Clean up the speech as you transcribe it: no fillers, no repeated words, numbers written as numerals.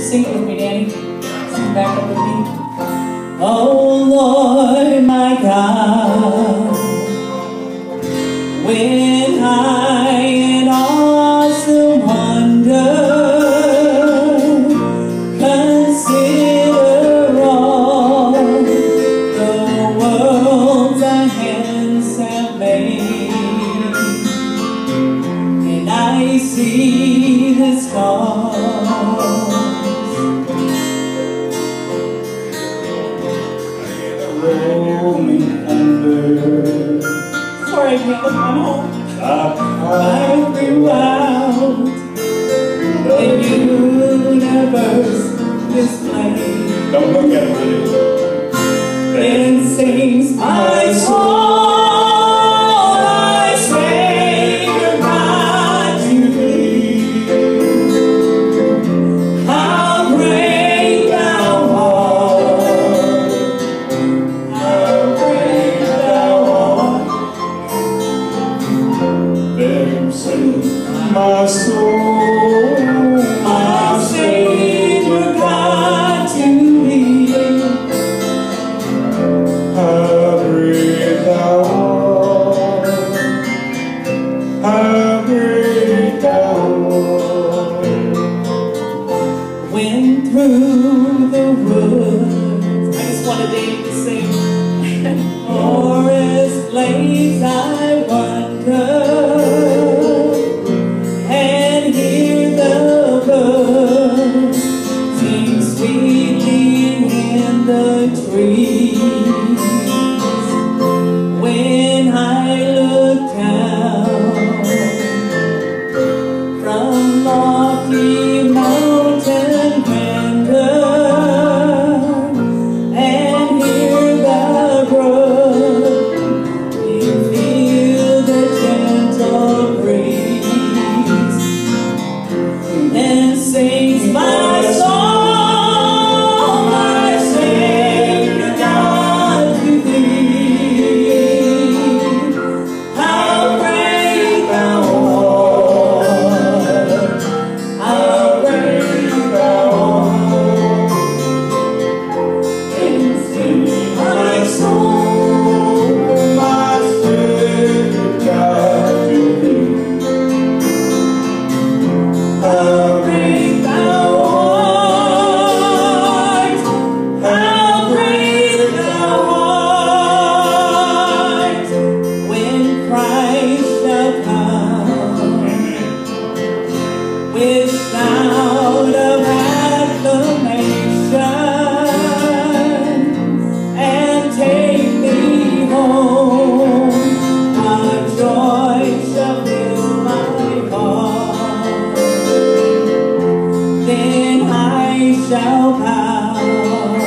Sing it with me, Danny. Sing back up with me. Oh Lord, my God, when I in awesome wonder consider all the world thy hands have made, and I see the stars rolling under. Sorry, I can't look, I'm home. I throughout the universe display. Don't look at it, honey. Then sings my soul, my Savior God to thee. How great thou art, how great thou art. Then sings my soul, My Savior God to thee. how great thou art, how great thou art. Went through the woods. I just wanted Dave to sing. Forest glades I wander, and hear the birds sing sweetly in the trees. When I look down from lofty mountain grandeur and hear the brook, you feel the gentle breeze, and sings my soul, my Savior God to thee. How great thou art, how great thou art. And sing my soul, My Savior God to thee. how great thou art, how great thou art. When Christ shall come with sound of acclamation and take me home, our joy shall fill my heart. Then I shall bow